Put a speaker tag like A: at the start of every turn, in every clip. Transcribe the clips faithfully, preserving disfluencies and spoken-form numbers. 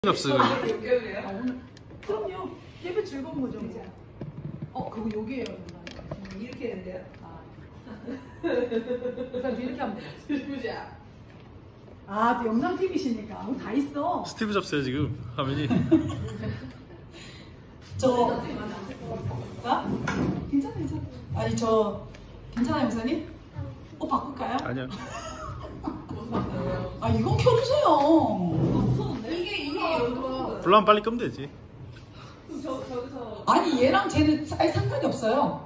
A: 없어요.
B: 아, 오늘 그럼요. 예배 즐거운 거죠. 어, 그거 여기에요.
C: 이렇게 해야 돼요?
B: 아, 그 사람 이렇게 하면 돼.
C: 보자.
B: 아, 또 영상 팀이시니까 다 있어.
A: 스티브 잡스야 지금 화면이.
B: 저, 아? 괜찮아, 괜찮아. 아니 저 괜찮아요, 목사님? 어, 바꿀까요?
A: 아니야.
B: 아, 이건 켜주세요.
C: 이게 이게 여기가
A: 불나면 빨리 끄면 되지.
C: 저 저기서
B: 아니 얘랑 쟤는 아예 상관이 없어요.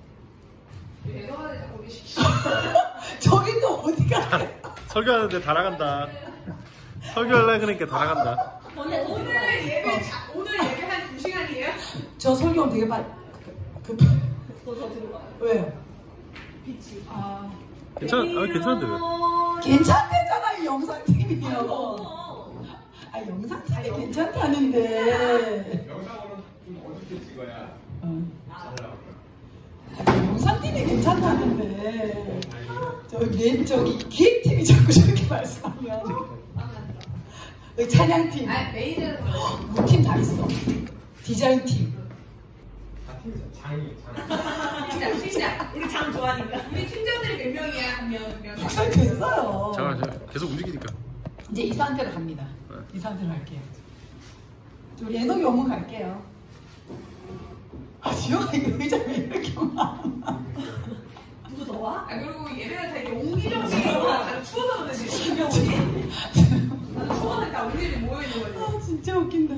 C: 배경화를 자꾸 시키시.
B: 저기 또 어디가?
A: 설교하는데 다 나간다. 설교하려고 그러니까 다 나간다.
C: 오늘 오늘 예배 자, 오늘 예배 한 두 시간이에요?
B: 저 설교 되게 빨리. 그, 그,
C: 더더 들어가.
B: 왜요?
C: 빛이.
B: 아,
A: 괜찮, 아 괜찮은데 왜?
B: 괜찮대잖아 이 영상팀이요.
C: 어.
B: 아, 영상팀이 괜찮다는데.
D: 영상으로 좀 어둡게 찍어야
B: 어.
D: 잘 나오더라고요.
B: 아, 영상팀이 괜찮다는데. 저기 저기 기획팀이 자꾸 저렇게 말씀하면. 여기 찬양팀,
C: 아 메이저는
B: 우리 팀 다 있어. 디자인팀.
D: 다 팀이죠. 장이 장.
C: 팀장 팀장 우리 장 좋아하니까 우리 팀장들이 몇 명이야 한명 명.
B: 박살 됐어요.
A: 잠깐 만 계속 움직이니까.
B: 이제 이 상태로 갑니다.
A: 네.
B: 이 상태로 갈게요. 우리 애녹이 오면 갈게요. 아, 지영아 이거 의자 왜 이렇게 많아?
C: 누구 더 와? 아 그리고 예배가 되게 옹기종식으로 아주 추워서 그런지 김경훈이 나는 추워하니까 우리들이 모여 있는 거지.
B: 아, 진짜 웃긴다.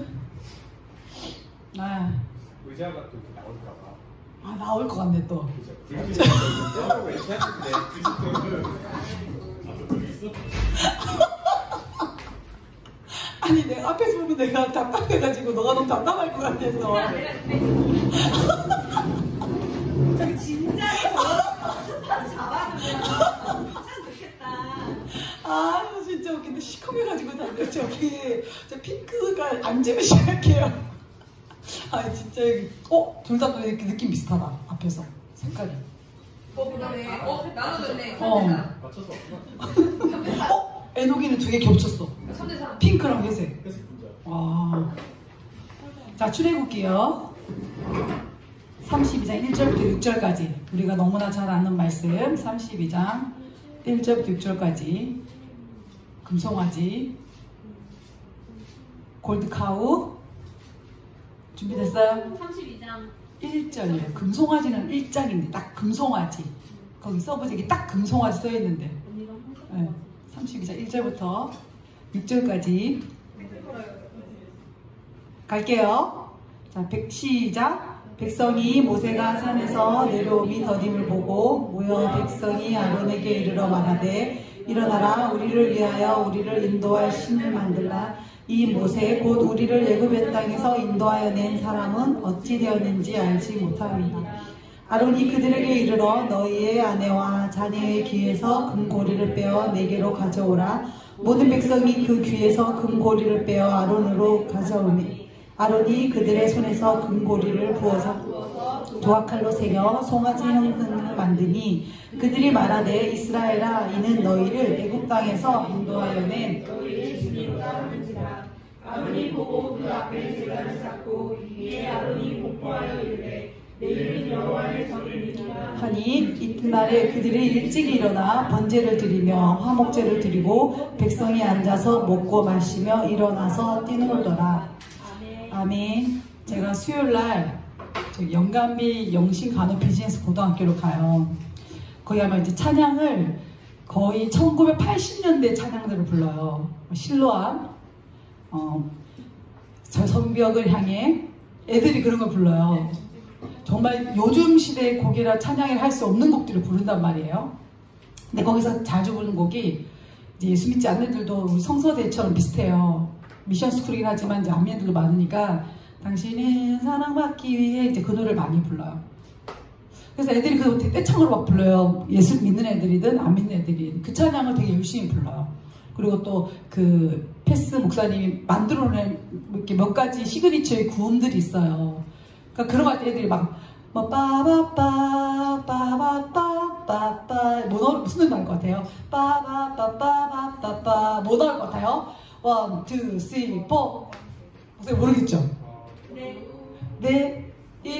B: 아,
D: 의자가 또 이렇게 나올까봐.
B: 아 나올 것 같네 또.
D: 그죠. 불빛을 떼고 이렇게 하는데 불빛을 아또 있어?
B: 아니 내가 앞에서 보면 내가 답답해가지고 너가 너무 답답할 것 같아서.
C: 야, 내가 근데 저기 진작에 저 스팟 잡아주면 참 좋겠다.
B: 아 진짜 웃긴데 시커매가지고 다들 저기 저 핑크가 앉으면 시작해요. 아 진짜 여기 어? 둘 다 또 이렇게 느낌 비슷하다 앞에서 색깔이.
C: 어 그러네. 어 나눠졌네.
B: 어.
D: 맞춰서 없구나.
B: 어? 애녹이는 두 개 겹쳤어.
C: 삼 대 삼.
B: 핑크랑 회색.
D: 회색 분자.
B: 와. 자, 출애굽기요. 삼십이 장 일 절부터 육 절까지. 우리가 너무나 잘 아는 말씀. 삼십이 장 일 절부터 육 절까지. 금송아지. 골드카우. 준비됐어요?
C: 삼십이 장.
B: 일 절이에요. 금송아지는 일 장인데 딱 금송아지. 거기 서브젝이 딱 금송아지 써있는데. 네. 삼십이 장 일 절부터 육 절까지 갈게요. 자, 백, 시작. 백성이 모세가 산에서 내려오미 더딤을 보고 모여 백성이 아론에게 이르러 말하되 일어나라 우리를 위하여 우리를 인도할 신을 만들라. 이 모세 곧 우리를 애굽의 땅에서 인도하여 낸 사람은 어찌 되었는지 알지 못하였나. 아론이 그들에게 이르러 너희의 아내와 자녀의 귀에서 금고리를 빼어 내게로 가져오라. 모든 백성이 그 귀에서 금고리를 빼어 아론으로 가져오니 아론이 그들의 손에서 금고리를 부어서 조각칼로 새겨 송아지 형상을 만드니 그들이 말하되 이스라엘아 이는 너희를 애굽 땅에서 인도하여 낸 너희의 주님과 한지라. 아론이 보고 그 앞에 제단을 쌓고 이에 아론이 복부하여 이르되 내일은 여호와의 절이니라 하니 이튿날에 그들이 일찍 일어나 번제를 드리며 화목제를 드리고 백성이 앉아서 먹고 마시며 일어나서 뛰놀더라. 아멘. 제가 수요일날 영감비 영신간호 비즈니스 고등학교로 가요. 거기 가면 이제 찬양을 거의 천구백팔십 년대 찬양들을 불러요. 실로암, 어, 저 성벽을 향해 애들이 그런 걸 불러요. 정말 요즘 시대의 곡이라 찬양을 할 수 없는 곡들을 부른단 말이에요. 근데 거기서 자주 부르는 곡이 이제 예수 믿지 않는 애들도 우리 성서대처럼 비슷해요. 미션 스쿨이긴 하지만 이제 안면들도 많으니까 당신은 사랑받기 위해 이제 그 노래를 많이 불러요. 그래서 애들이 그 떼창으로 막 불러요. 예수 믿는 애들이든 안 믿는 애들이든 그 찬양을 되게 열심히 불러요. 그리고 또 그 패스 목사님이 만들어낸 이렇게 몇 가지 시그니처의 구음들이 있어요. 그러니까 그런 거 애들이 막 뭐 빠바빠 빠바빠빠빠 뭐 나올 무슨 노래 나올 것 같아요? 빠바빠빠빠빠 뭐 나올 것 같아요? 원, 투, 쓰리, 포. 혹시 모르겠죠?
C: 네.
B: 내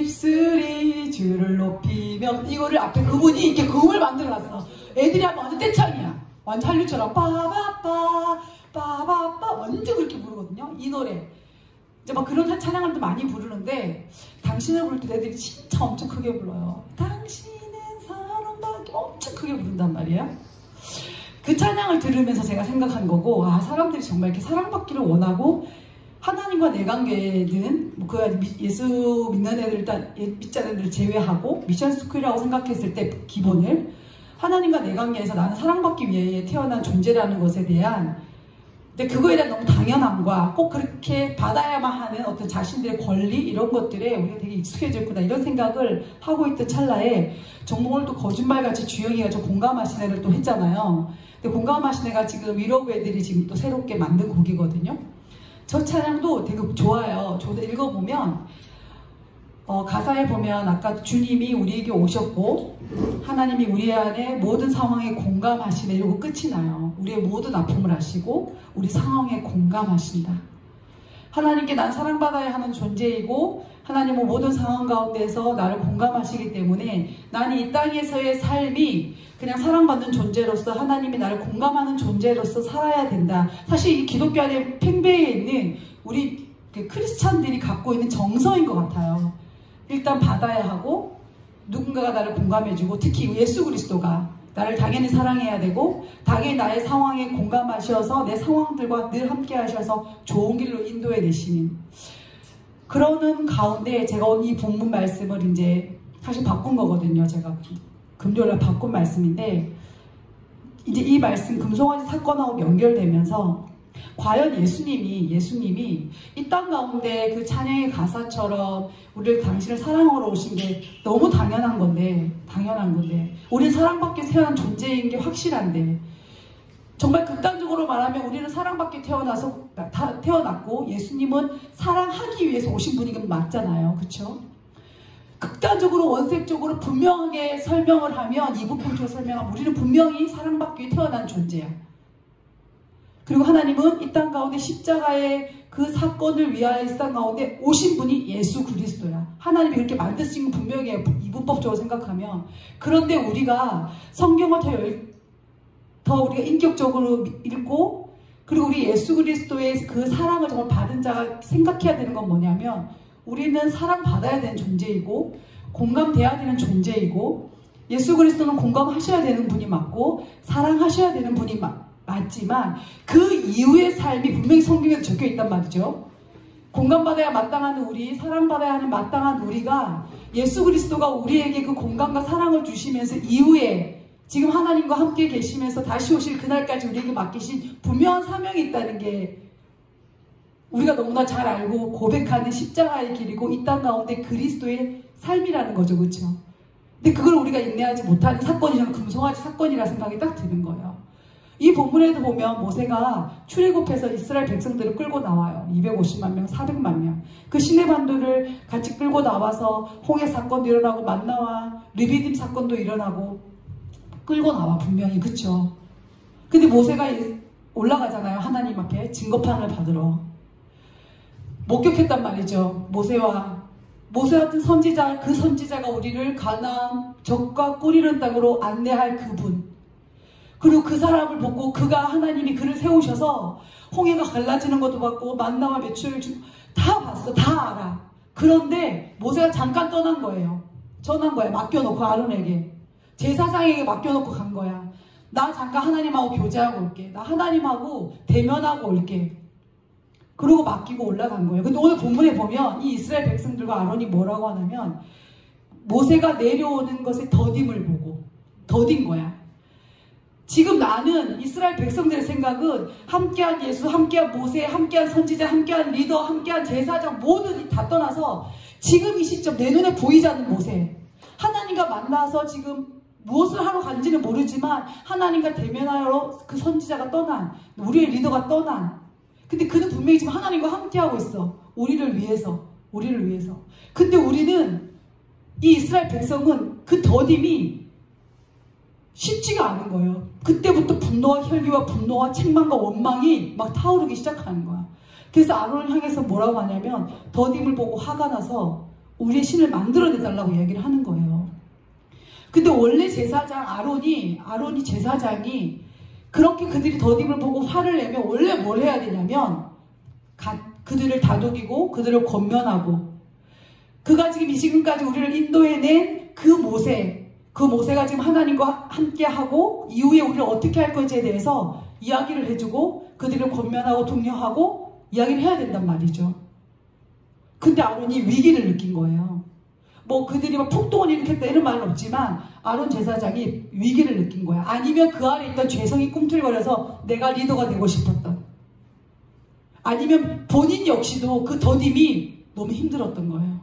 B: 입술이 주를 높이며 이거를 앞에 그분이 이렇게 그음을 만들어놨어. 애들이 하면 완전 떼창이야. 완전 한류처럼 빠바빠 빠바빠 완전 그렇게 부르거든요. 이 노래 이제 막 그런 찬양을 또 많이 부르는데 당신을 부를 때 애들이 진짜 엄청 크게 불러요. 당신은 사랑받기 엄청 크게 부른단 말이에요. 그 찬양을 들으면서 제가 생각한 거고, 아 사람들이 정말 이렇게 사랑받기를 원하고 하나님과 내 관계는 뭐 그 예수 믿는 애들 일단 믿자는 애들 제외하고 미션 스쿨이라고 생각했을 때 기본을 하나님과 내 관계에서 나는 사랑받기 위해 태어난 존재라는 것에 대한 근데 그거에 대한 너무 당연함과 꼭 그렇게 받아야만 하는 어떤 자신들의 권리 이런 것들에 우리가 되게 익숙해져 있구나 이런 생각을 하고 있던 찰나에 정몽을 또 거짓말같이 주영이가 좀 공감하신 애를 또 했잖아요. 근데 공감하신 애가 지금 위로브 애들이 지금 또 새롭게 만든 곡이거든요. 저 찬양도 되게 좋아요. 저도 읽어보면 어, 가사에 보면 아까 주님이 우리에게 오셨고 하나님이 우리 안에 모든 상황에 공감하시네 이러고 끝이 나요. 우리의 모든 아픔을 아시고 우리 상황에 공감하신다. 하나님께 난 사랑받아야 하는 존재이고 하나님은 모든 상황 가운데서 나를 공감하시기 때문에 나는 이 땅에서의 삶이 그냥 사랑받는 존재로서 하나님이 나를 공감하는 존재로서 살아야 된다. 사실 이 기독교 안에 팽배해 있는 우리 그 크리스찬들이 갖고 있는 정서인 것 같아요. 일단 받아야 하고 누군가가 나를 공감해주고 특히 예수 그리스도가 나를 당연히 사랑해야 되고 당연히 나의 상황에 공감하셔서 내 상황들과 늘 함께 하셔서 좋은 길로 인도해 내시는 그러는 가운데 제가 오늘 이 본문 말씀을 이제 사실 바꾼 거거든요. 제가 금요일날 바꾼 말씀인데 이제 이 말씀 금송아지 사건하고 연결되면서 과연 예수님이 예수님이 이 땅 가운데 그 찬양의 가사처럼 우리를 당신을 사랑하러 오신 게 너무 당연한 건데 당연한 건데 우리는 사랑받기 태어난 존재인 게 확실한데 정말 극단적으로 말하면 우리는 사랑받기 태어나서 다 태어났고 예수님은 사랑하기 위해서 오신 분인 건 맞잖아요. 그렇죠? 극단적으로 원색적으로 분명하게 설명을 하면 이부품적으로 설명하면 우리는 분명히 사랑받기 위해 태어난 존재야. 그리고 하나님은 이 땅 가운데 십자가의 그 사건을 위하여 이 땅 가운데 오신 분이 예수 그리스도야. 하나님이 그렇게 만드신 건 분명히 이분법적으로 생각하면 그런데 우리가 성경을 더, 열, 더 우리가 인격적으로 읽고 그리고 우리 예수 그리스도의 그 사랑을 정말 받은 자가 생각해야 되는 건 뭐냐면 우리는 사랑받아야 되는 존재이고 공감돼야 되는 존재이고 예수 그리스도는 공감하셔야 되는 분이 맞고 사랑하셔야 되는 분이 맞 맞지만 그 이후의 삶이 분명히 성경에 적혀 있단 말이죠. 공감받아야 마땅한 우리, 사랑받아야 하는 마땅한 우리가 예수 그리스도가 우리에게 그 공감과 사랑을 주시면서 이후에 지금 하나님과 함께 계시면서 다시 오실 그날까지 우리에게 맡기신 분명한 사명이 있다는 게 우리가 너무나 잘 알고 고백하는 십자가의 길이고 이 땅 가운데 그리스도의 삶이라는 거죠. 그렇죠? 근데 그걸 우리가 인내하지 못하는 사건이 저는 금송아지 사건이라 생각이 딱 드는 거예요. 이 본문에도 보면 모세가 출애굽해서 이스라엘 백성들을 끌고 나와요. 이백오십만 명, 사백만 명. 그 시내반도를 같이 끌고 나와서 홍해 사건도 일어나고 만나와 르비딤 사건도 일어나고 끌고 나와 분명히. 그쵸? 근데 모세가 올라가잖아요. 하나님 앞에 증거판을 받으러. 목격했단 말이죠. 모세와 모세 같은 선지자, 그 선지자가 우리를 가나안 적과 꿀이른 땅으로 안내할 그분. 그리고 그 사람을 보고 그가 하나님이 그를 세우셔서 홍해가 갈라지는 것도 봤고 만나와 매출을 다 봤어. 다 알아. 그런데 모세가 잠깐 떠난 거예요. 전한 거야. 맡겨놓고 아론에게. 제사장에게 맡겨놓고 간 거야. 나 잠깐 하나님하고 교제하고 올게. 나 하나님하고 대면하고 올게. 그러고 맡기고 올라간 거예요. 근데 오늘 본문에 보면 이 이스라엘 백성들과 아론이 뭐라고 하냐면 모세가 내려오는 것에 더딤을 보고 더딘 거야. 지금 나는 이스라엘 백성들의 생각은 함께한 예수, 함께한 모세, 함께한 선지자, 함께한 리더, 함께한 제사장 모든 다 떠나서 지금 이 시점 내 눈에 보이지 않는 모세 하나님과 만나서 지금 무엇을 하러 간지는 모르지만 하나님과 대면하러 그 선지자가 떠난 우리의 리더가 떠난 근데 그는 분명히 지금 하나님과 함께하고 있어. 우리를 위해서 우리를 위해서 근데 우리는 이 이스라엘 백성은 그 더딤이 쉽지가 않은 거예요. 그때부터 분노와 혈기와 분노와 책망과 원망이 막 타오르기 시작하는 거야. 그래서 아론을 향해서 뭐라고 하냐면 더딤을 보고 화가 나서 우리의 신을 만들어내달라고 이야기를 하는 거예요. 근데 원래 제사장 아론이 아론이 제사장이 그렇게 그들이 더딤을 보고 화를 내면 원래 뭘 해야 되냐면 가, 그들을 다독이고 그들을 권면하고 그가 지금 이 지금까지 우리를 인도해낸 그 모세 그 모세가 지금 하나님과 함께하고 이후에 우리를 어떻게 할 건지에 대해서 이야기를 해주고 그들을 권면하고 독려하고 이야기를 해야 된단 말이죠. 근데 아론이 위기를 느낀 거예요. 뭐 그들이 막 폭동을 일으켰다 이런 말은 없지만 아론 제사장이 위기를 느낀 거야. 아니면 그 안에 있던 죄성이 꿈틀거려서 내가 리더가 되고 싶었던, 아니면 본인 역시도 그 더딤이 너무 힘들었던 거예요.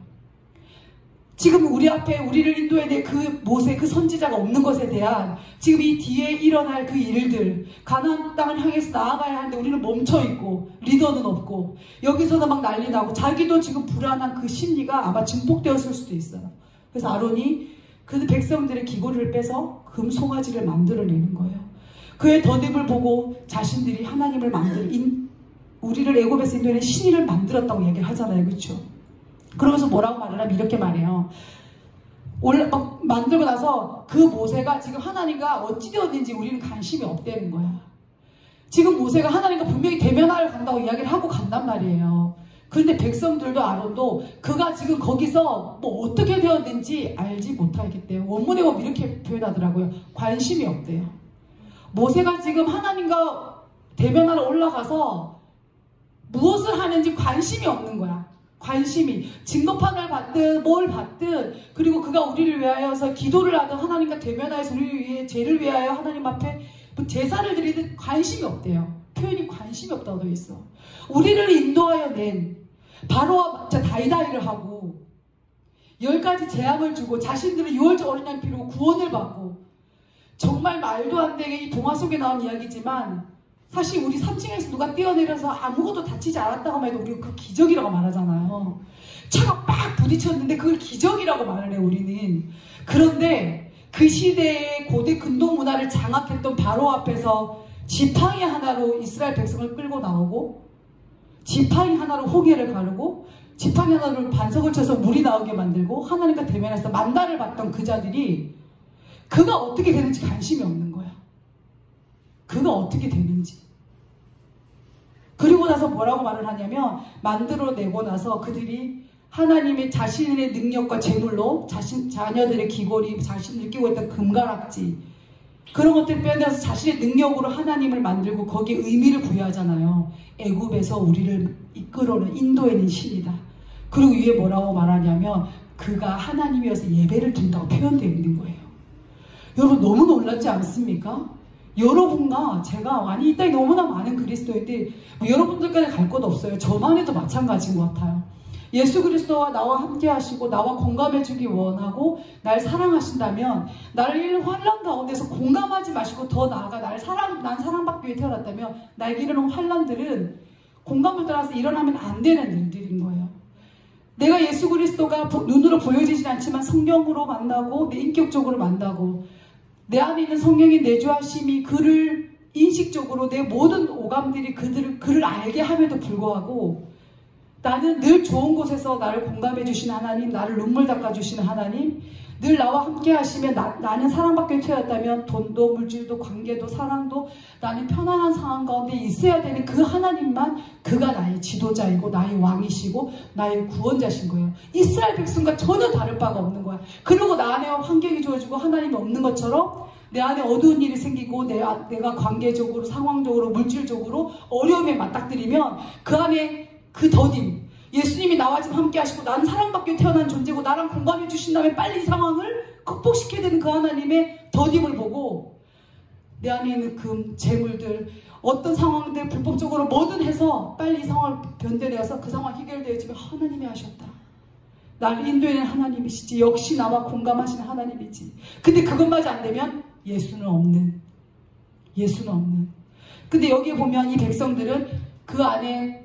B: 지금 우리 앞에 우리를 인도해낼 그 모세, 그 선지자가 없는 것에 대한 지금 이 뒤에 일어날 그 일들, 가나안 땅을 향해서 나아가야 하는데 우리는 멈춰있고 리더는 없고 여기서도 막 난리 나고 자기도 지금 불안한 그 심리가 아마 증폭되었을 수도 있어요. 그래서 아론이 그 백성들의 기고를 빼서 금송아지를 만들어내는 거예요. 그의 더딤을 보고 자신들이 하나님을 만들, 인, 우리를 애굽에서 인도해낸 신의를 만들었다고 얘기를 하잖아요. 그렇죠? 그러면서 뭐라고 말을 하면 이렇게 말해요. 올라, 막 만들고 나서 그 모세가 지금 하나님과 어찌 되었는지 우리는 관심이 없다는 거야. 지금 모세가 하나님과 분명히 대면하러 간다고 이야기를 하고 간단 말이에요. 그런데 백성들도 아론도 그가 지금 거기서 뭐 어떻게 되었는지 알지 못하겠대요. 원문에 보면 이렇게 표현하더라고요. 관심이 없대요. 모세가 지금 하나님과 대면하러 올라가서 무엇을 하는지 관심이 없는 거야. 관심이 증거판을 받든 뭘 받든, 그리고 그가 우리를 위하여서 기도를 하든 하나님과 대면하여서 우리를 위해 죄를 위하여 하나님 앞에 제사를 드리든 관심이 없대요. 표현이 관심이 없다고 되어 있어. 우리를 인도하여 낸 바로와 다이다이를 하고 열 가지 재앙을 주고 자신들은 유월절 어린 양 피로 구원을 받고, 정말 말도 안 되게 이 동화 속에 나온 이야기지만 사실 우리 삼 층에서 누가 뛰어내려서 아무것도 다치지 않았다고 해도 우리가 그 기적이라고 말하잖아요. 차가 빡 부딪혔는데 그걸 기적이라고 말을 해 우리는. 그런데 그 시대의 고대 근동 문화를 장악했던 바로 앞에서 지팡이 하나로 이스라엘 백성을 끌고 나오고, 지팡이 하나로 홍해를 가르고, 지팡이 하나로 반석을 쳐서 물이 나오게 만들고 하나님과 대면해서 만나를 받던 그 자들이 그가 어떻게 되는지 관심이 없는 거야. 그가 어떻게 되는지. 그리고 나서 뭐라고 말을 하냐면 만들어내고 나서 그들이 하나님의 자신의 능력과 재물로 자신, 자녀들의 귀걸이, 자신들이 끼고 있던 금가락지 그런 것들 빼내서 자신의 능력으로 하나님을 만들고 거기에 의미를 부여하잖아요. 애굽에서 우리를 이끌어오는 인도해낸 신이다. 그리고 위에 뭐라고 말하냐면 그가 하나님이어서 예배를 드린다고 표현되어 있는 거예요. 여러분 너무 놀랍지 않습니까? 여러분과 제가, 아니 이 땅에 너무나 많은 그리스도인들, 뭐 여러분들까지 갈 것 없어요. 저만 해도 마찬가지인 것 같아요. 예수 그리스도와 나와 함께 하시고 나와 공감해 주기 원하고 날 사랑하신다면 나를 일 환란 가운데서 공감하지 마시고 더 나아가 날 사랑, 난 사랑받기 위해 태어났다면 나에게 이르는 환란들은 공감을 따라서 일어나면 안 되는 일들인 거예요. 내가 예수 그리스도가 눈으로 보여지진 않지만 성경으로 만나고 내 인격적으로 만나고 내 안에 있는 성령의 내주하심이 그를 인식적으로 내 모든 오감들이 그들을, 그를 알게 함에도 불구하고 나는 늘 좋은 곳에서 나를 공감해 주시는 하나님, 나를 눈물 닦아 주시는 하나님, 늘 나와 함께 하시면 나, 나는 사랑받게 되었다면 돈도 물질도 관계도 사랑도 나는 편안한 상황 가운데 있어야 되는 그 하나님만 그가 나의 지도자이고 나의 왕이시고 나의 구원자신 거예요. 이스라엘 백성과 전혀 다를 바가 없는 거야. 그리고 나 안에 환경이 좋아지고 하나님이 없는 것처럼 내 안에 어두운 일이 생기고 내, 내가 관계적으로 상황적으로 물질적으로 어려움에 맞닥뜨리면 그 안에 그 더딤, 예수님이 나와 지금 함께 하시고 나는 사랑받게 태어난 존재고 나랑 공감해 주신다면 빨리 이 상황을 극복시켜야 되는 그 하나님의 더딤을 보고 내 안에 있는 금, 재물들, 어떤 상황들 불법적으로 뭐든 해서 빨리 이 상황을 변대내어서 그 상황 해결되어지면 하나님이 하셨다. 나를 인도해낸 하나님이시지. 역시 나와 공감하시는 하나님이지. 근데 그것마저 안 되면 예수는 없는. 예수는 없는. 근데 여기에 보면 이 백성들은 그 안에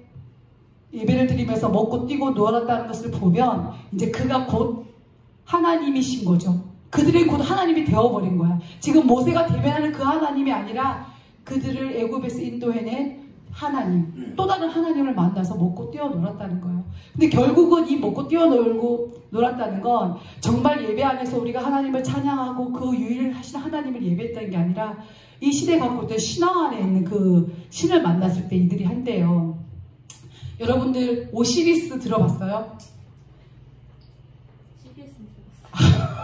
B: 예배를 드리면서 먹고 뛰고 놀았다는 것을 보면 이제 그가 곧 하나님이신 거죠. 그들이 곧 하나님이 되어버린 거야. 지금 모세가 대면하는 그 하나님이 아니라 그들을 애굽에서 인도해낸 하나님, 또 다른 하나님을 만나서 먹고 뛰어놀았다는 거예요. 근데 결국은 이 먹고 뛰어놀고 놀았다는 건 정말 예배 안에서 우리가 하나님을 찬양하고 그 유일하신 하나님을 예배했다는 게 아니라 이 시대 갖고 있던 신앙 안에 있는 그 신을 만났을 때 이들이 한대요. 여러분들 오시리스 들어봤어요?
C: 씨비에스는 들어봤어요.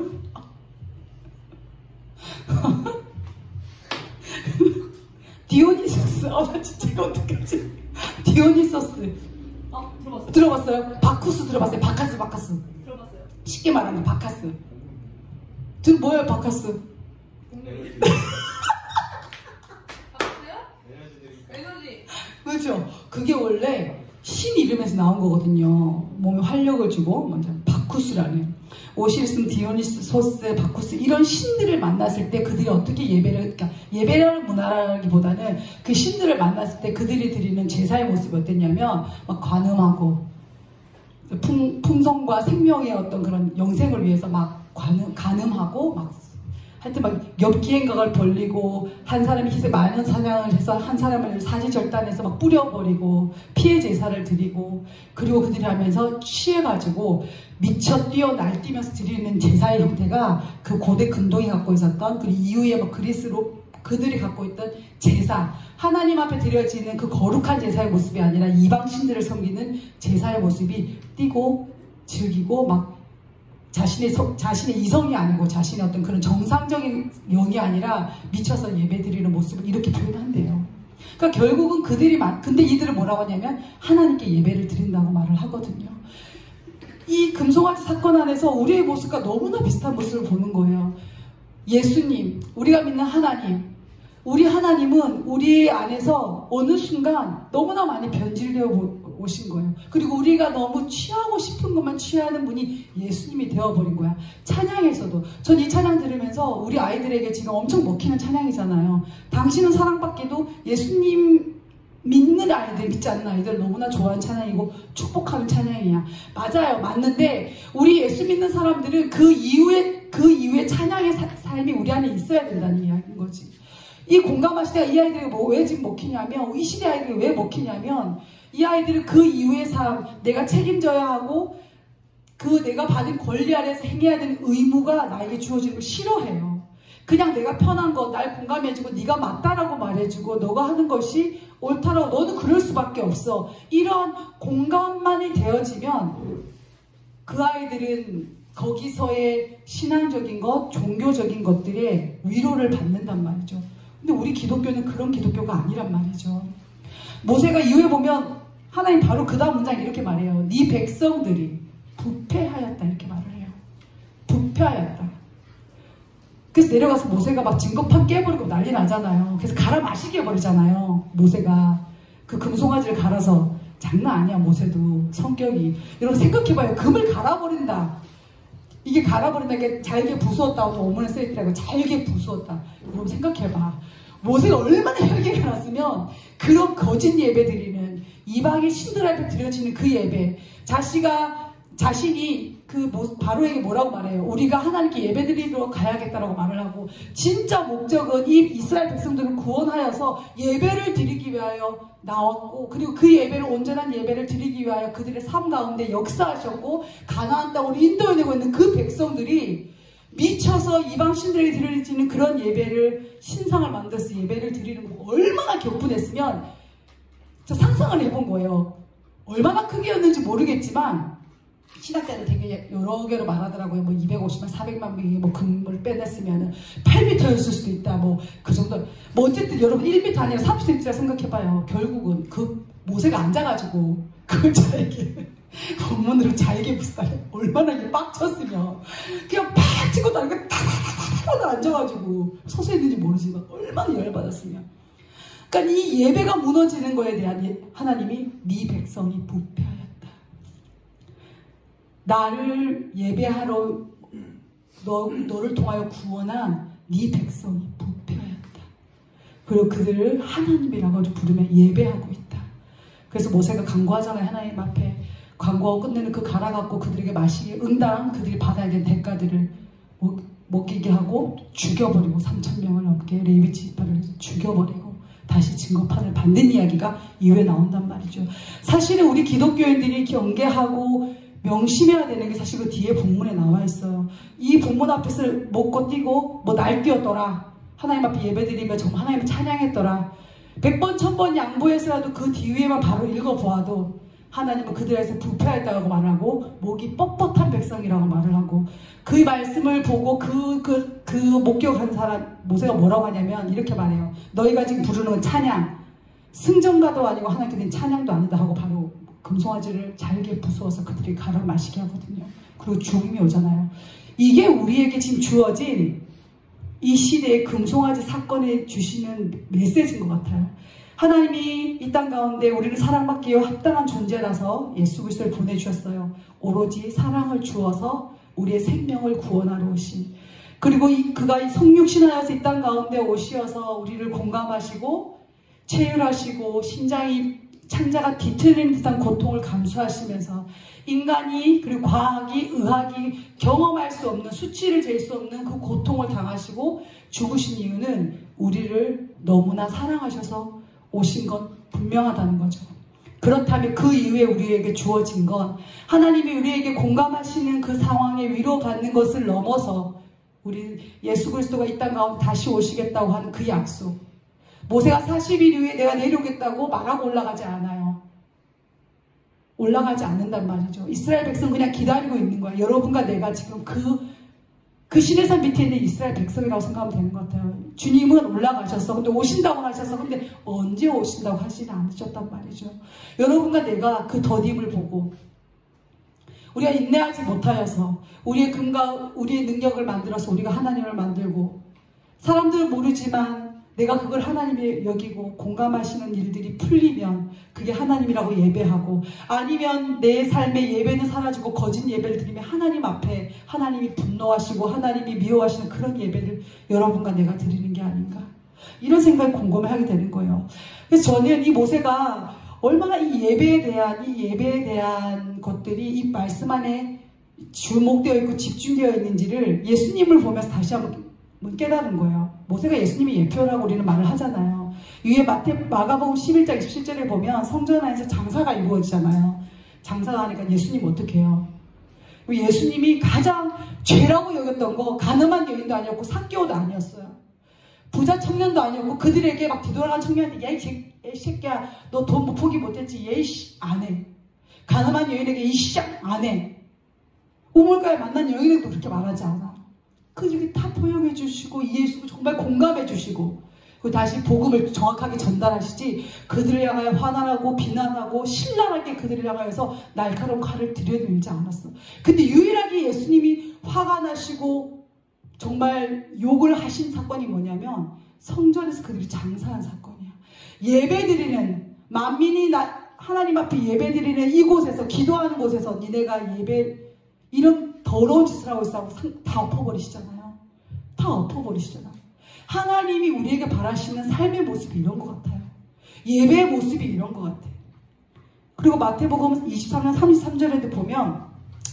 B: 디오니소스. 아, 나 진짜 이거 어떡하지? 디오니소스.
C: 어, 들어봤어요.
B: 들어봤어요? 바쿠스 들어봤어요? 바카스, 바카스.
C: 들어봤어요.
B: 쉽게 말하는 바카스. 들 뭐예요, 바카스?
D: 에너지.
C: 봤어요?
D: 에너지들이.
C: 에너지.
B: 그렇죠. 그게 원래 신 이름에서 나온 거거든요. 몸에 활력을 주고 먼저 바쿠스라는 오시리스, 디오니소스, 바쿠스 이런 신들을 만났을 때 그들이 어떻게 예배를 그러니까 예배라는 문화라기보다는 그 신들을 만났을 때 그들이 드리는 제사의 모습이 어땠냐면 막 관음하고 품, 품성과 생명의 어떤 그런 영생을 위해서 막 관음, 간음하고 막 하여튼 막 엽기행각을 벌리고 한 사람이 희생 많은 사냥을 해서 한 사람을 사지절단해서 막 뿌려버리고 피해 제사를 드리고 그리고 그들이 하면서 취해가지고 미쳐 뛰어 날뛰면서 드리는 제사의 형태가 그 고대 근동이 갖고 있었던 그리고 이후에 막 그리스로 그들이 갖고 있던 제사 하나님 앞에 드려지는 그 거룩한 제사의 모습이 아니라 이방 신들을 섬기는 제사의 모습이 띄고 즐기고 막 자신의, 서, 자신의 이성이 아니고 자신의 어떤 그런 정상적인 영이 아니라 미쳐서 예배드리는 모습을 이렇게 표현한대요. 그러니까 결국은 그들이, 근데 이들은 뭐라고 하냐면 하나님께 예배를 드린다고 말을 하거든요. 이 금송아지 사건 안에서 우리의 모습과 너무나 비슷한 모습을 보는 거예요. 예수님, 우리가 믿는 하나님, 우리 하나님은 우리 안에서 어느 순간 너무나 많이 변질되어 오신 거예요. 그리고 우리가 너무 취하고 싶은 것만 취하는 분이 예수님이 되어버린 거야. 찬양에서도 전 이 찬양 들으면서 우리 아이들에게 지금 엄청 먹히는 찬양이잖아요. 당신은 사랑받기도 예수님 믿는 아이들, 믿지 않는 아이들 너무나 좋아하는 찬양이고 축복하는 찬양이야. 맞아요. 맞는데 우리 예수 믿는 사람들은 그 이후에 그 이후에 찬양의 사, 삶이 우리 안에 있어야 된다는 이야기인 거지. 이 공감한 시대가 이 아이들이 뭐 왜 지금 먹히냐면 이 시대 아이들이 왜 먹히냐면 이 아이들은 그 이후의 삶, 내가 책임져야 하고 그 내가 받은 권리 아래에서 행해야 되는 의무가 나에게 주어지는 걸 싫어해요. 그냥 내가 편한 거, 날 공감해주고 네가 맞다라고 말해주고 너가 하는 것이 옳다라고 너는 그럴 수밖에 없어. 이런 공감만이 되어지면 그 아이들은 거기서의 신앙적인 것, 종교적인 것들에 위로를 받는단 말이죠. 근데 우리 기독교는 그런 기독교가 아니란 말이죠. 모세가 이후에 보면 하나님 바로 그 다음 문장 이렇게 말해요. 네 백성들이 부패하였다 이렇게 말을 해요. 부패하였다. 그래서 내려가서 모세가 막 증거판 깨버리고 난리 나잖아요. 그래서 갈아 마시게 해버리잖아요. 모세가 그 금송아지를 갈아서 장난 아니야. 모세도 성격이. 여러분 생각해봐요. 금을 갈아버린다. 이게 갈아버린다. 이게 잘게 부수었다고 오문에 써있더라고요. 잘게 부수었다. 여러분 생각해봐. 모세가 얼마나 혈기가 났으면 그런 거짓 예배 드리는 이방의 신들 앞에 드려지는 그 예배 자시가 자신이 그 바로에게 뭐라고 말해요? 우리가 하나님께 예배 드리러 가야겠다라고 말을 하고 진짜 목적은 이 이스라엘 백성들을 구원하여서 예배를 드리기 위하여 나왔고 그리고 그 예배를 온전한 예배를 드리기 위하여 그들의 삶 가운데 역사하셨고 가나안 땅으로 인도해내고 있는 그 백성들이 미쳐서 이방 신들에게 드려지는 그런 예배를 신상을 만들어서 예배를 드리는 거 얼마나 격분했으면 저 상상을 해본 거예요. 얼마나 크게였는지 모르겠지만 신학자들 되게 여러 개로 말하더라고요. 뭐 이백오십만, 사백만 명이 뭐 금을 빼냈으면 팔 미터였을 수도 있다. 뭐 그 정도. 뭐 어쨌든 여러분 일 미터 아니라 삼십 센티미터 생각해봐요. 결국은 그 모세가 앉아가지고 그걸 잘게 원문으로 잘게 부사해. 얼마나 이게 빡쳤으면 그냥 팍 치고 다니까 탁탁탁탁 앉아가지고 서서 있는지 모르지만 얼마나 열받았으면. 그러니까 이 예배가 무너지는 거에 대한 하나님이 네 백성이 부패하였다. 나를 예배하러 너, 너를 통하여 구원한 네 백성이 부패하였다. 그리고 그들을 하나님이라고 부르며 예배하고 있다. 그래서 모세가 간구하잖아요. 하나님 앞에 간구하고 끝내는 그 갈아갖고 그들에게 마시기 응당 그들이 받아야 되는 대가들을 먹, 먹이게 하고 죽여버리고 삼천 명을 넘게 레위 지파를 죽여버리고 다시 증거판을 받는 이야기가 이후에 나온단 말이죠. 사실은 우리 기독교인들이 경계하고 명심해야 되는 게 사실 그 뒤에 본문에 나와 있어요. 이 본문 앞에서 먹고 뛰고 뭐 날뛰었더라. 하나님 앞에 예배드리며 정말 하나님을 찬양했더라. 백 번, 천 번 양보해서라도 그 뒤에만 바로 읽어보아도 하나님은 그들에서 부패했다고 말하고 목이 뻣뻣한 백성이라고 말을 하고 그 말씀을 보고 그, 그, 그 목격한 사람 모세가 뭐라고 하냐면 이렇게 말해요. 너희가 지금 부르는 건 찬양, 승전가도 아니고 하나님께 드린 찬양도 아니다 하고 바로 금송아지를 잘게 부수어서 그들이 갈아 마시게 하거든요. 그리고 죽음이 오잖아요. 이게 우리에게 지금 주어진 이 시대의 금송아지 사건에 주시는 메시지인 것 같아요. 하나님이 이 땅 가운데 우리를 사랑받기에 합당한 존재라서 예수 그리스도를 보내주셨어요. 오로지 사랑을 주어서 우리의 생명을 구원하러 오신, 그리고 이, 그가 성육신하여서 이 땅 가운데 오시어서 우리를 공감하시고 체휼하시고 심장이 창자가 뒤틀리는 듯한 고통을 감수하시면서 인간이 그리고 과학이 의학이 경험할 수 없는 수치를 잴 수 없는 그 고통을 당하시고 죽으신 이유는 우리를 너무나 사랑하셔서 오신 건 분명하다는 거죠. 그렇다면 그 이후에 우리에게 주어진 건 하나님이 우리에게 공감하시는 그 상황에 위로받는 것을 넘어서 우리 예수 그리스도가 이 땅 가운데 다시 오시겠다고 하는 그 약속. 모세가 사십 일 이후에 내가 내려오겠다고 말하고 올라가지 않아요. 올라가지 않는단 말이죠. 이스라엘 백성 그냥 기다리고 있는 거야. 여러분과 내가 지금 그, 그 시내산 밑에 있는 이스라엘 백성이라고 생각하면 되는 것 같아요. 주님은 올라가셨어. 근데 오신다고 하셨어. 근데 언제 오신다고 하시지 않으셨단 말이죠. 여러분과 내가 그 더딤을 보고 우리가 인내하지 못하여서 우리의 금과 우리의 능력을 만들어서 우리가 하나님을 만들고 사람들은 모르지만 내가 그걸 하나님이 여기고 공감하시는 일들이 풀리면 그게 하나님이라고 예배하고, 아니면 내 삶의 예배는 사라지고 거짓 예배를 드리면 하나님 앞에 하나님이 분노하시고 하나님이 미워하시는 그런 예배를 여러분과 내가 드리는 게 아닌가, 이런 생각을 곰곰이 하게 되는 거예요. 그래서 저는 이 모세가 얼마나 이 예배에 대한 이 예배에 대한 것들이 이 말씀 안에 주목되어 있고 집중되어 있는지를 예수님을 보면서 다시 한번 깨달은 거예요. 모세가 예수님이 예표라고 우리는 말을 하잖아요. 위에 마태, 마가복음 십일 장 이십칠 절에 보면 성전 안에서 장사가 이루어지잖아요. 장사가 하니까 예수님 어떻게 해요? 예수님이 가장 죄라고 여겼던 거 가늠한 여인도 아니었고 삭개오도 아니었어요. 부자 청년도 아니었고 그들에게 막 뒤돌아간 청년한테 야 이 새끼야 너 돈 못 포기 못했지 예이씨 안 해. 가늠한 여인에게 이씨 안 해. 우물가에 만난 여인에게도 그렇게 말하지 않아. 그들이 다 포용해 주시고 이해해 주시고 정말 공감해 주시고 그리고 다시 복음을 정확하게 전달하시지 그들을 향하여 화난하고 비난하고 신랄하게 그들을 향하여서 날카로운 칼을 들여들지 않았어. 근데 유일하게 예수님이 화가 나시고 정말 욕을 하신 사건이 뭐냐면 성전에서 그들이 장사한 사건이야. 예배드리는 만민이 나, 하나님 앞에 예배드리는 이곳에서 기도하는 곳에서 니네가 예배 이런 더러운 짓을 하고 있어 다 엎어버리시잖아요. 다 엎어버리시잖아요. 하나님이 우리에게 바라시는 삶의 모습이 이런 것 같아요. 예배의 모습이 이런 것 같아요. 그리고 마태복음 이십삼 장 삼십삼 절에도 보면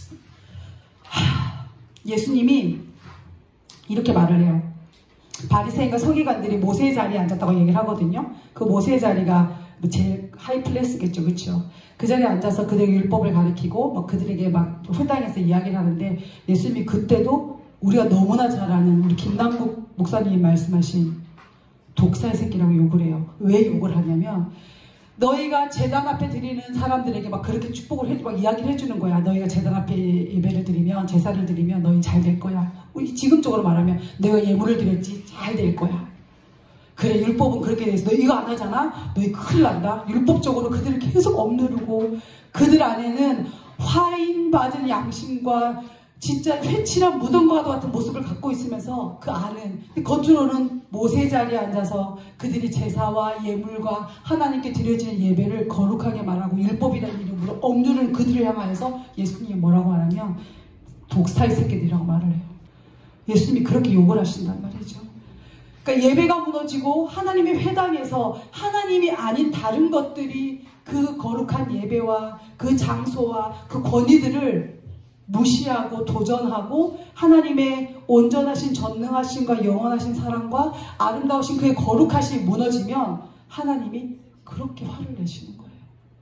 B: 하, 예수님이 이렇게 말을 해요. 바리새인과 서기관들이 모세의 자리에 앉았다고 얘기를 하거든요. 그 모세의 자리가 제일 하이플레스겠죠. 그렇죠? 그 자리에 앉아서 그들에게 율법을 가르치고 막 그들에게 막 회당에서 이야기를 하는데 예수님이 그때도 우리가 너무나 잘 아는 우리 김남국 목사님이 말씀하신 독사의 새끼라고 욕을 해요. 왜 욕을 하냐면 너희가 제단 앞에 드리는 사람들에게 막 그렇게 축복을 해주고 막 이야기를 해주는 거야. 너희가 제단 앞에 예배를 드리면 제사를 드리면 너희 잘 될 거야. 우리 지금적으로 말하면 내가 예물을 드렸지 잘 될 거야. 그래 율법은 그렇게 돼 있어. 너 이거 안 하잖아? 너희 큰일 난다. 율법적으로 그들을 계속 억누르고 그들 안에는 화인 받은 양심과 진짜 회칠한 무덤과도 같은 모습을 갖고 있으면서 그 안은 겉으로는 모세 자리에 앉아서 그들이 제사와 예물과 하나님께 드려지는 예배를 거룩하게 말하고 율법이라는 이름으로 억누르는 그들을 향하여서 예수님이 뭐라고 말하면 독사의 새끼들이라고 말을 해요. 예수님이 그렇게 욕을 하신단 말이죠. 그러니까 예배가 무너지고 하나님의 회당에서 하나님이 아닌 다른 것들이 그 거룩한 예배와 그 장소와 그 권위들을 무시하고 도전하고 하나님의 온전하신 전능하심과 영원하신 사랑과 아름다우신 그의 거룩하심이 무너지면 하나님이 그렇게 화를 내시는 거예요.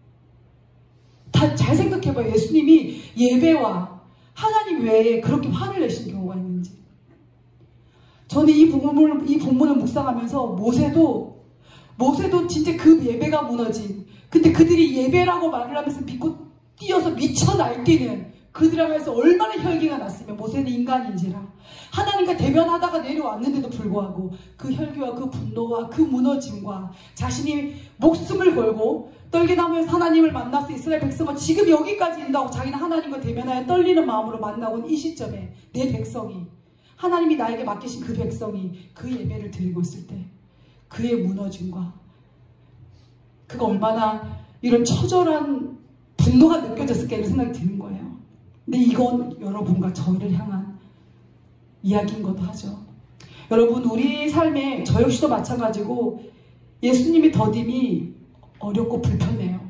B: 다 잘 생각해봐요. 예수님이 예배와 하나님 외에 그렇게 화를 내신 경우가 있는지. 저는 이 본문을, 이 본문을 묵상하면서 모세도 모세도 진짜 그 예배가 무너진, 근데 그들이 예배라고 말을 하면서 믿고 뛰어서 미쳐 날뛰는 그들 앞에서 얼마나 혈기가 났으면 모세는 인간인지라 하나님과 대면하다가 내려왔는데도 불구하고 그 혈기와 그 분노와 그 무너짐과 자신이 목숨을 걸고 떨기나무에서 하나님을 만나서 이스라엘 백성은 지금 여기까지 인다고 자기는 하나님과 대면하여 떨리는 마음으로 만나고 온 이 시점에 내 백성이, 하나님이 나에게 맡기신 그 백성이 그 예배를 드리고 있을 때 그의 무너짐과 그가 얼마나 이런 처절한 분노가 느껴졌을까 이런 생각이 드는 거예요. 근데 이건 여러분과 저희를 향한 이야기인 것도 하죠. 여러분, 우리 삶에 저 역시도 마찬가지고 예수님의 더딤이 어렵고 불편해요.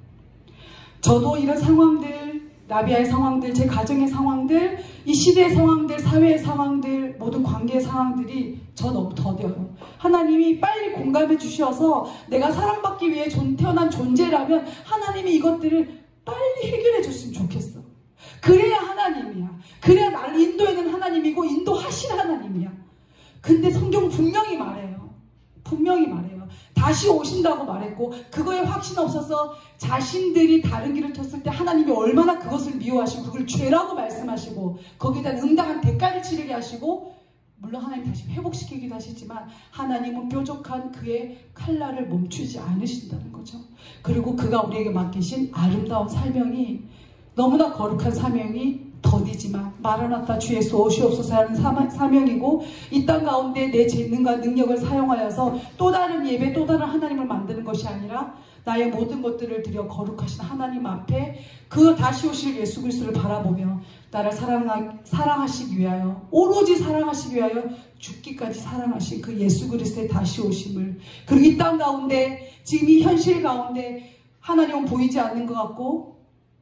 B: 저도 이런 상황들, 나비아의 상황들, 제 가정의 상황들, 이 시대의 상황들, 사회의 상황들, 모든 관계의 상황들이 저 너무 더뎌요. 하나님이 빨리 공감해 주셔서 내가 사랑받기 위해 태어난 존재라면 하나님이 이것들을 빨리 해결해 줬으면 좋겠어. 그래야 하나님이야. 그래야 나를 인도하는 하나님이고 인도하신 하나님이야. 근데 성경 분명히 말해요. 분명히 말해요. 다시 오신다고 말했고 그거에 확신 없어서 자신들이 다른 길을 쳤을 때 하나님이 얼마나 그것을 미워하시고 그걸 죄라고 말씀하시고 거기에 대한 응당한 대가를 치르게 하시고, 물론 하나님 다시 회복시키기도 하시지만 하나님은 뾰족한 그의 칼날을 멈추지 않으신다는 거죠. 그리고 그가 우리에게 맡기신 아름다운 사명이, 너무나 거룩한 사명이 더디지만 마라나타 주 예수 오시옵소서 하는 사명이고, 이 땅 가운데 내 재능과 능력을 사용하여서 또 다른 예배, 또 다른 하나님을 만드는 것이 아니라 나의 모든 것들을 들여 거룩하신 하나님 앞에 그 다시 오실 예수 그리스도를 바라보며 나를 사랑하, 사랑하시기 위하여, 오로지 사랑하시기 위하여 죽기까지 사랑하신 그 예수 그리스도의 다시 오심을, 그리고 이 땅 가운데 지금 이 현실 가운데 하나님은 보이지 않는 것 같고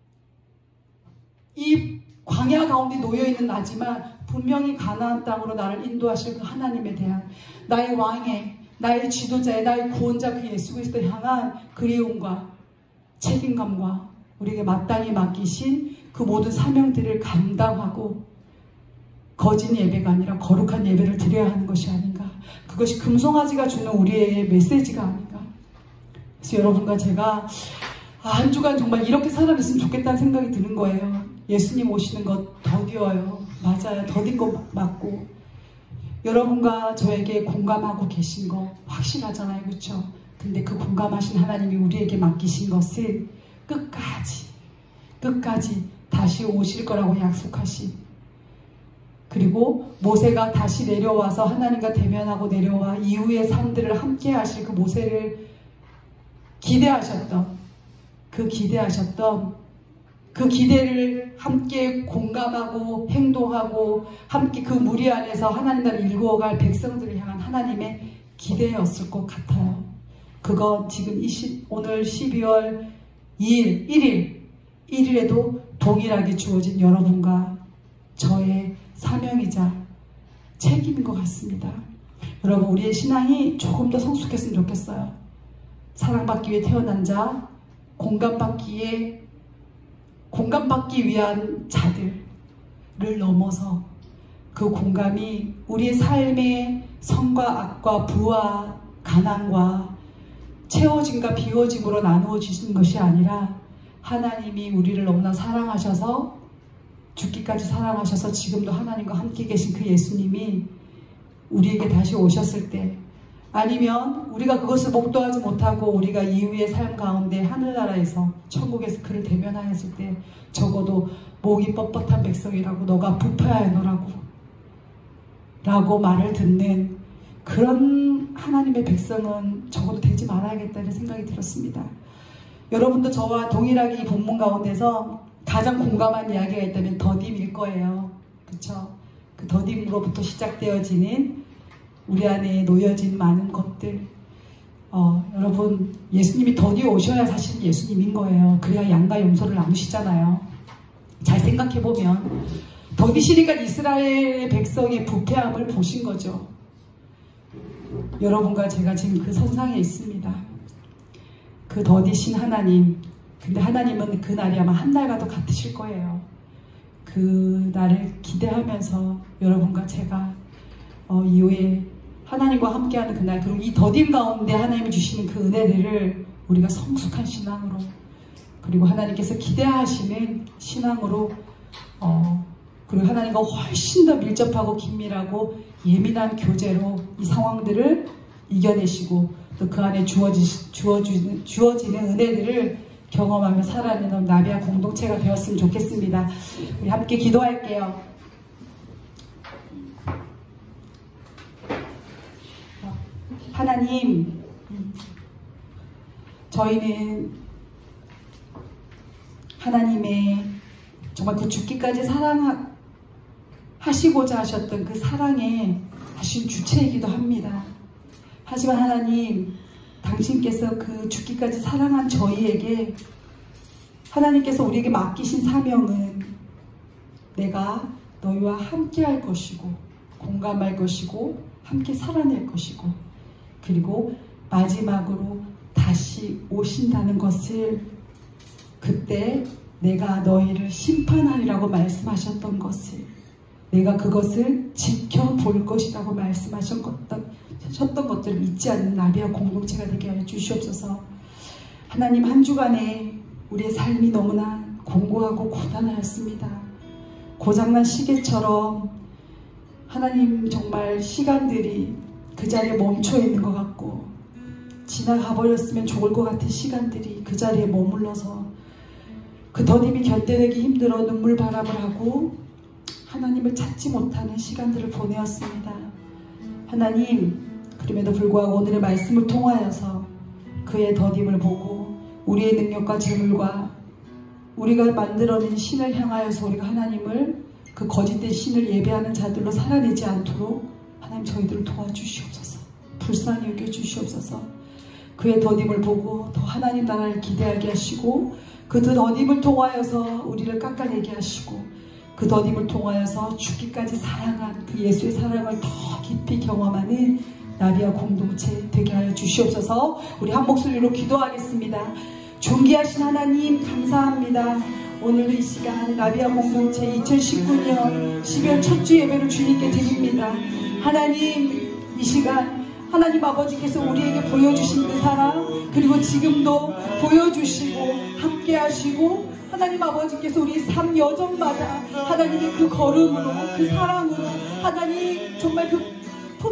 B: 이 광야 가운데 놓여있는 나지만 분명히 가나안 땅으로 나를 인도하실 그 하나님에 대한 나의 왕의, 나의 지도자의, 나의 구원자 그 예수 그리스도를 향한 그리움과 책임감과 우리에게 마땅히 맡기신 그 모든 사명들을 감당하고 거짓 예배가 아니라 거룩한 예배를 드려야 하는 것이 아닌가. 그것이 금송아지가 주는 우리의 메시지가 아닌가. 그래서 여러분과 제가 아, 한 주간 정말 이렇게 살아냈으면 좋겠다는 생각이 드는 거예요. 예수님 오시는 것 더디어요. 맞아요. 더딘 거 맞고 여러분과 저에게 공감하고 계신 거 확실하잖아요. 그렇죠? 근데 그 공감하신 하나님이 우리에게 맡기신 것을 끝까지 끝까지 다시 오실 거라고 약속하신, 그리고 모세가 다시 내려와서 하나님과 대면하고 내려와 이후의 삶들을 함께 하실 그 모세를 기대하셨던 그 기대하셨던 그 기대를 함께 공감하고 행동하고 함께 그 무리 안에서 하나님 나라를 일구어갈 백성들을 향한 하나님의 기대였을 것 같아요. 그건 지금 이 시, 오늘 십이월 이일, 일일, 일일에도 동일하게 주어진 여러분과 저의 사명이자 책임인 것 같습니다. 여러분, 우리의 신앙이 조금 더 성숙했으면 좋겠어요. 사랑받기 위해 태어난 자, 공감받기에 공감받기 위한 자들을 넘어서 그 공감이 우리의 삶의 선과 악과 부와 가난과 채워짐과 비워짐으로 나누어지는 것이 아니라 하나님이 우리를 너무나 사랑하셔서 죽기까지 사랑하셔서 지금도 하나님과 함께 계신 그 예수님이 우리에게 다시 오셨을 때, 아니면 우리가 그것을 목도하지 못하고 우리가 이후의 삶 가운데 하늘나라에서 천국에서 그를 대면하였을 때 적어도 목이 뻣뻣한 백성이라고 너가 부패하여노라고 라고 말을 듣는 그런 하나님의 백성은 적어도 되지 말아야겠다는 생각이 들었습니다. 여러분도 저와 동일하게 이 본문 가운데서 가장 공감한 이야기가 있다면 더딤일 거예요. 그쵸? 그 더딤으로부터 시작되어지는 우리 안에 놓여진 많은 것들, 어, 여러분, 예수님이 더디 오셔야 사실 예수님인 거예요. 그래야 양가 용서를 나누시잖아요. 잘 생각해보면 더디시니까 이스라엘 백성의 부패함을 보신 거죠. 여러분과 제가 지금 그 선상에 있습니다. 그 더디신 하나님, 근데 하나님은 그 날이 아마 한 달과도 같으실 거예요. 그 날을 기대하면서 여러분과 제가 어, 이후에 하나님과 함께하는 그날, 그리고 이 더딤 가운데 하나님이 주시는 그 은혜들을 우리가 성숙한 신앙으로, 그리고 하나님께서 기대하시는 신앙으로, 어, 그리고 하나님과 훨씬 더 밀접하고 긴밀하고 예민한 교제로 이 상황들을 이겨내시고 또 그 안에 주어지, 주어지는, 주어지는 은혜들을 경험하며 살아내는 나비아 공동체가 되었으면 좋겠습니다. 우리 함께 기도할게요. 하나님, 저희는 하나님의 정말 그 죽기까지 사랑하시고자 하셨던 그 사랑의 하신 주체이기도 합니다. 하지만 하나님, 당신께서 그 죽기까지 사랑한 저희에게 하나님께서 우리에게 맡기신 사명은 내가 너희와 함께 할 것이고 공감할 것이고 함께 살아낼 것이고 그리고 마지막으로 다시 오신다는 것을, 그때 내가 너희를 심판하리라고 말씀하셨던 것을, 내가 그것을 지켜볼 것이라고 말씀하셨던 셨던 것들을 잊지 않는 나비아 공동체가 되게 하여 주시옵소서. 하나님, 한 주간에 우리의 삶이 너무나 공고하고 고단하였습니다. 고장난 시계처럼 하나님 정말 시간들이 그 자리에 멈춰 있는 것 같고 지나가 버렸으면 좋을 것 같은 시간들이 그 자리에 머물러서 그 더딤이 견뎌내기 힘들어 눈물 바람을 하고 하나님을 찾지 못하는 시간들을 보내었습니다. 하나님, 그럼에도 불구하고 오늘의 말씀을 통하여서 그의 더딤을 보고 우리의 능력과 재물과 우리가 만들어낸 신을 향하여서 우리가 하나님을 그 거짓된 신을 예배하는 자들로 살아내지 않도록 하나님 저희들을 도와주시옵소서. 불쌍히 여겨주시옵소서. 그의 더딤을 보고 더 하나님 나라를 기대하게 하시고 그 더딤을 통하여서 우리를 깎아내게 하시고 그 더딤을 통하여서 죽기까지 사랑한 그 예수의 사랑을 더 깊이 경험하는 나비아 공동체 되게 하여 주시옵소서. 우리 한 목소리로 기도하겠습니다. 존귀하신 하나님, 감사합니다. 오늘도 이 시간 나비아 공동체 이천십구 년 십이월 첫 주 예배를 주님께 드립니다. 하나님, 이 시간 하나님 아버지께서 우리에게 보여주신 그 사랑, 그리고 지금도 보여주시고 함께 하시고 하나님 아버지께서 우리 삶 여정마다 하나님의 그 걸음으로, 그 사랑으로 하나님 정말 그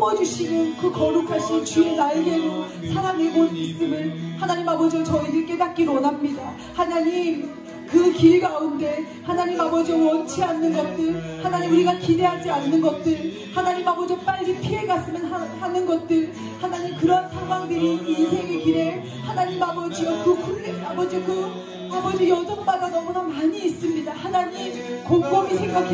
B: 품어주시는 그 거룩하신 주의 날개로 사랑내고 있음을 하나님 아버지 저희들 깨닫기를 원합니다. 하나님, 그 길 가운데 하나님 아버지 원치 않는 것들, 하나님 우리가 기대하지 않는 것들, 하나님 아버지 빨리 피해갔으면 하는 것들, 하나님 그런 상황들이 인생의 길에 하나님 아버지요 그 굴레 아버지 그 아버지 여정마다 너무나 많이 있습니다. 하나님 곰곰이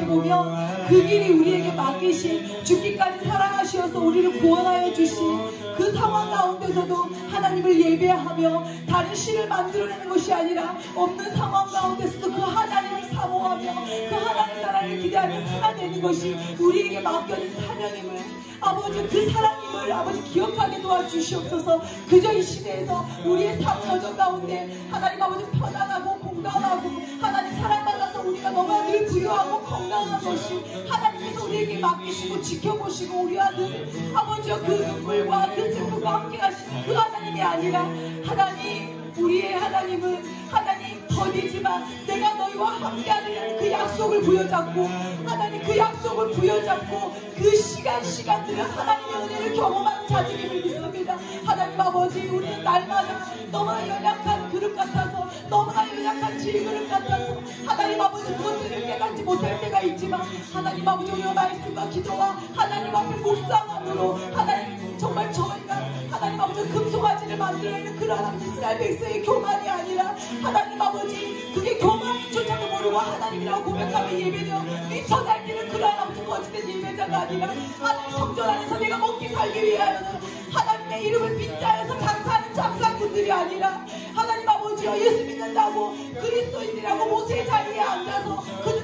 B: 생각해보면 그 길이 우리에게 맡기신 죽기까지 사랑하시어서 우리를 구원하여 주신 그 상황 가운데서도 하나님을 예배하며 다른 신을 만들어내는 것이 아니라 없는 상황 가운데서도 그 하나님을 사모하며 그 하나님 나라를 기대하며 살아내는 것이 우리에게 맡겨진 사명임을, 아버지 그 사랑임을 아버지 기억하게 도와주시옵소서. 그저 이 시대에서 우리의 삶 여정 가운데 하나님 아버지 편안하고 공감하고 하나님 사랑받아서 우리가 너무나 늘 부유하고 건강한 것이 하나님께서 우리에게 맡기시고 지켜보시고 우리와 늘 아버지와 그 눈물과 그 슬픔과 함께 하시는 그 하나님이 아니라 하나님, 우리의 하나님은 하나님 더디지만 내가 너희와 함께하는 그 약속을 부여잡고 하나님 그 약속을 부여잡고 그 시간 시간들을 하나님의 은혜를 경험하는 자들임을 믿습니다. 하나님 아버지, 우리는 날마다 너무나 연약한 그릇 같아서, 너무나 연약한 질그릇 같아서 하나님 아버지 그것들을 깨닫지 못할 때가 있지만 하나님 아버지 우리의 말씀과 기도와 하나님 앞에 묵상함으로 하나님 정말 저희가 하나님 아버지 금송아지를 만들어내는 그러한 이스라엘 백성의 교만이 아니라 하나님 아버지 그게 교만인조차도 모르고 하나님이라고 고백하며 예배되어 미쳐 날뛰는 그러한 아버지 거짓된 예배자가 아니라 하나님 성전 안에서 내가 먹기 살기 위하여는 하나님의 이름을 빗자여서 장사하는 장사꾼들이 아니라 하나님 아버지여 예수 믿는다고 그리스도인이라고 모세의 자리에 앉아서 그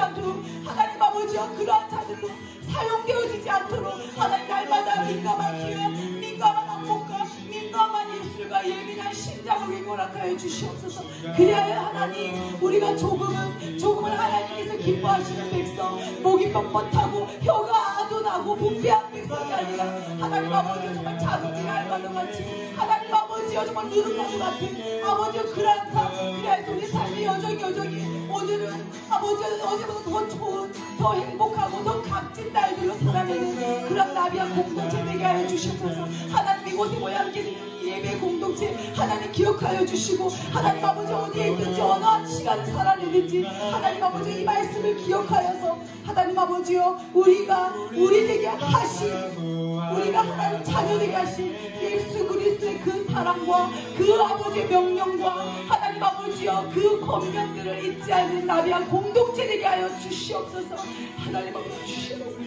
B: 않도록 하나님 아버지여 그러한 자들로 사용되어지지 않도록 하나님 날마다 민감한 귀와 민감한 안목과 민감한 입술과 예민한 심장을 위고락하여 주시옵소서. 그래야 하나님 우리가 조금은 조금은 하나님께서 기뻐하시는 백성, 목이 뻣뻣하고 혀가 아둔하고 부패한 백성이 아니라 하나님 아버지여 정말 작은 길 알바도 같이 하나님 아버지여 정말 누룩나무 같은 아버지여 그러한 삶, 그래서 우리 삶이 여전히 여전히 오늘은 아버지 어제보다 더 좋은 더 행복하고 더 값진 날들로 살아내는 그런 나비한 공동체 되게 하여 주시옵소서. 하나님 이곳에 모여있는 예배 공동체 하나님 기억하여 주시고 하나님 아버지 어디에 있든지 어느 시간을 살아내는지 하나님 아버지 이 말씀을 기억하여서 하나님 아버지여 우리가 우리 되게 하신 우리가 하나님 자녀 되게 하신 예수 그리스도의 그 사랑과 그 아버지의 명령과 하나님 아버지여 그 권면들을 잊지 않는 나비한 공동체 되게 하여 주시옵소서. 하나님 아버지 주시옵소서.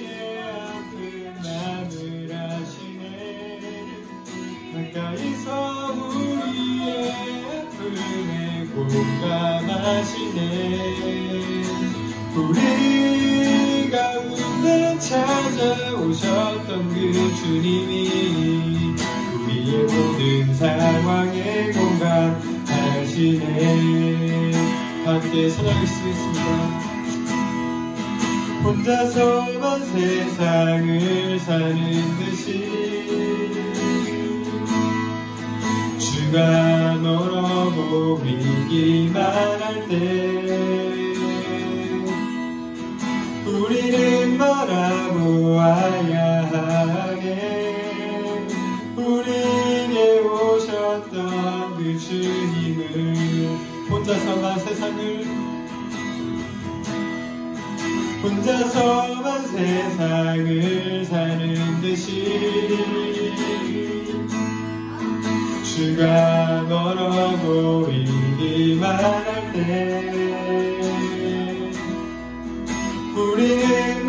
E: 가까이서 우리의 아픔에 공감하시네. 우리 가운데 찾아오셨던 그 주님이 우리의 모든 상황에 공감하시네. 함께 찬양하시겠습니다. 혼자서만 세상을 사는 듯이 주가 너로 보이기만 할 때 우리는 바라보아야 하네. 우리에게 오셨던 그 주님을 혼자서만 세상을 혼자서만 세상을 사는 듯이 주가 너로 보이기만 할 때 우리는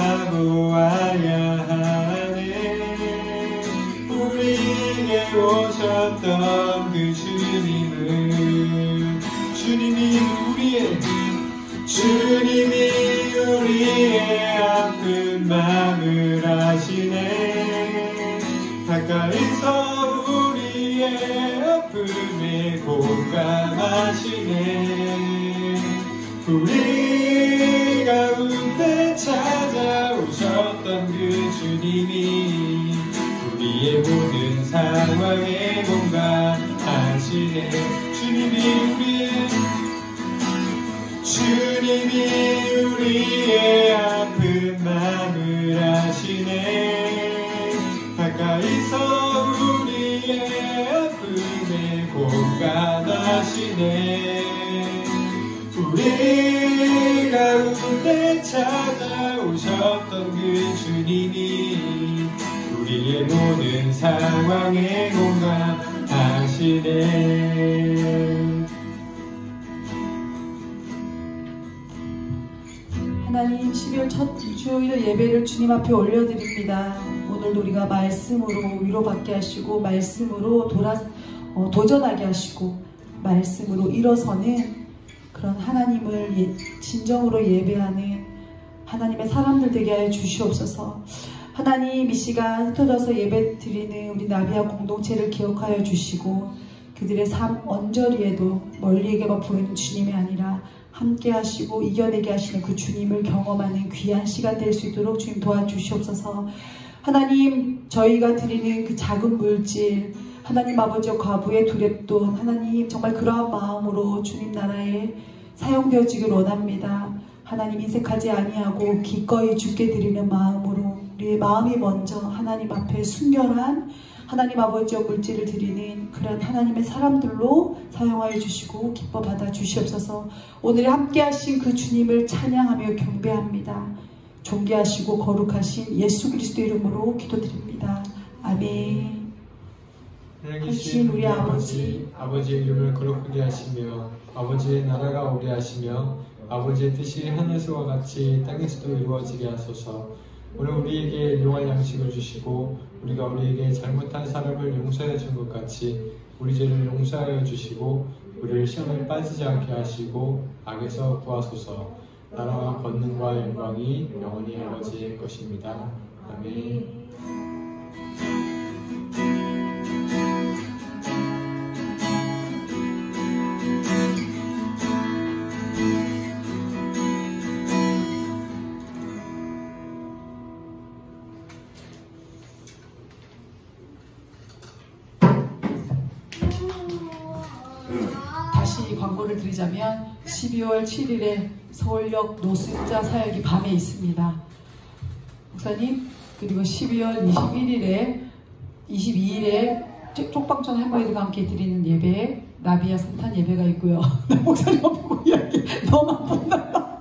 E: 바라보아야 하네. 우리에게 오셨던 그 주님을 주님이 우리의 주님이 우리의 아픈 마음을 아시네. 가까이서 우리의 아픔에 공감하시네. 우리 가운데 찾아오셨던 그 주님이 우리의 모든 상황에 공감하시네. 주님이 우리의 주님이 우리의 아픈 마음을 아시네. 가까이서 우리의 아픔에 공감하시네. 우리 가운데 찾아오셨던 그 주님이 우리의 모든 상황에 공감하시네.
B: 하나님 십이월 첫 주일 예배를 주님 앞에 올려드립니다. 오늘도 우리가 말씀으로 위로받게 하시고 말씀으로 돌아, 어, 도전하게 하시고 말씀으로 일어서는 그런 하나님을 예, 진정으로 예배하는 하나님의 사람들 되게 하여 주시옵소서. 하나님 이 시간 흩어져서 예배 드리는 우리 나비아 공동체를 기억하여 주시고 그들의 삶 언저리에도 멀리에게만 보이는 주님이 아니라 함께 하시고 이겨내게 하시는 그 주님을 경험하는 귀한 시간 될 수 있도록 주님 도와주시옵소서. 하나님 저희가 드리는 그 작은 물질 하나님 아버지와 과부의 두렵돈 하나님 정말 그러한 마음으로 주님 나라에 사용되어지길 원합니다. 하나님 인색하지 아니하고 기꺼이 주께 드리는 마음으로 우리의 마음이 먼저 하나님 앞에 순결한 하나님 아버지와 물질을 드리는 그런 하나님의 사람들로 사용하여 주시고 기뻐 받아 주시옵소서. 오늘 함께 하신 그 주님을 찬양하며 경배합니다. 존귀하시고 거룩하신 예수 그리스도 이름으로 기도드립니다. 아멘. 하신 우리 아버지
E: 아버지의 이름을 거룩하게 하시며 아버지의 나라가 오게 하시며 아버지의 뜻이 하늘에서와 같이 땅에서도 이루어지게 하소서. 오늘 우리에게 일용할 양식을 주시고 우리가 우리에게 잘못한 사람을 용서해 준 것 같이 우리 죄를 용서하여 주시고 우리를 시험에 빠지지 않게 하시고 악에서 구하소서. 나라와 권능과 영광이 영원히 아버지의 것입니다. 아멘.
B: 다시 광고를 드리자면 십이월 칠일에 서울역 노숙자 사역이 밤에 있습니다. 목사님, 그리고 십이월 이십일일에 이십이일에 쪽방촌 할머니들과 함께 드리는 예배, 나비야 성탄 예배가 있고요. 목사님 보고 이야기 너만 본다.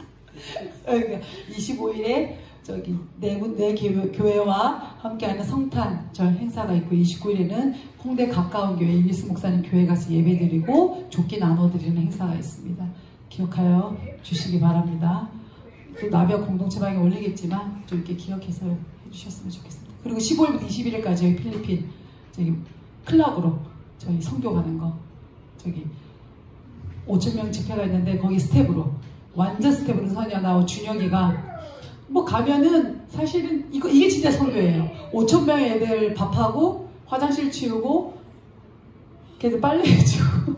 B: 이십오일에 저기 네, 네 교회와 함께하는 성탄절 행사가 있고, 이십구일에는 홍대 가까운 교회 이미스 목사님 교회 가서 예배드리고 조끼 나눠드리는 행사가 있습니다. 기억하여 주시기 바랍니다. 또 나비야 공동체방에 올리겠지만 좀 이렇게 기억해서 해주셨으면 좋겠습니다. 그리고 십오일부터 이십일일까지 필리핀 저기 클럽으로 저희 선교 가는 거, 저기 오천 명 집회가 있는데 거기 스텝으로, 완전 스텝으로 선이야 나와 준혁이가 뭐 가면은 사실은 이거 이게 진짜 선교예요. 오천 명의 애들 밥하고 화장실 치우고 걔들 빨래 해주고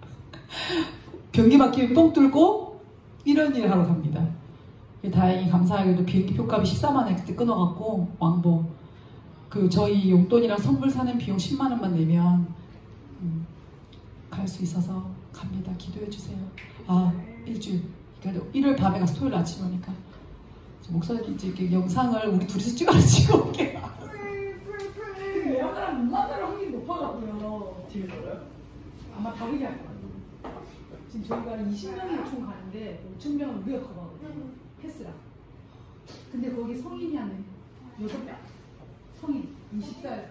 B: 변기 막히면 똥 뚫고 이런 일 하러 갑니다. 다행히 감사하게도 비행기 표값이 십사만 원 그때 끊어갖고 왕복 그 저희 용돈이랑 선물 사는 비용 십만 원만 내면 음, 갈 수 있어서 갑니다. 기도해 주세요. 아 일주일 그래도 일요일 밤에 가서 토요일 아침에 오니까 목사님 이제 이렇게 영상을 우리 둘이서 찍어 찍어올게요.
C: 근데 약간 못 만날 확률이 높아가고요.
D: 팀이 달라요?
C: 아마 다르게 할 거예요. 지금 저희가 이십 명이 총 가는데 오천 명은 우리가 가거든요. 패스랑. 근데 거기 성인이 한 여섯 명. 성인 이십 살